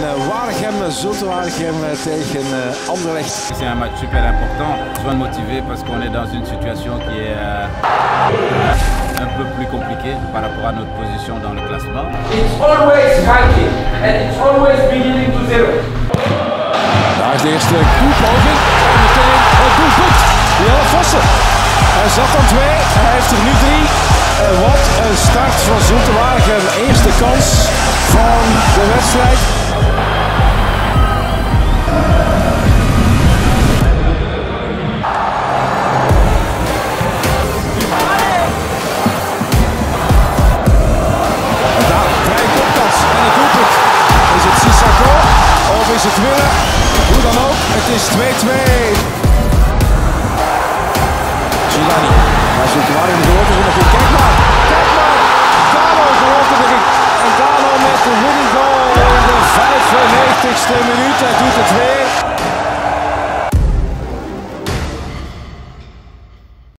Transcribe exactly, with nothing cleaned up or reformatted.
Waregem, Zulte Waregem tegen Anderlecht. C'est un match super important, sois motivé parce qu'on est dans une situation qui est euh, un peu plus compliquée par rapport à notre position dans le classement. It's always fighting and it's always beginning to zero. Daar is de eerste koepoging en meteen het doelpunt. Jelle Vossen. Hij zat aan twee, hij heeft er nu drie. En wat een start van Zulte Waregem. Eerste kans van de wedstrijd. En daar, vrije kopkans en het doelpunt. Is het Sissako of is het Wille? Hoe dan ook, het is twee-twee. Zulani, daar Zulte Waregem door te doen. Kijk maar, kijk maar. Dano gelooft erin. En Dano met de winning goal in de vijfennegentigste minuut. Hij doet het weer.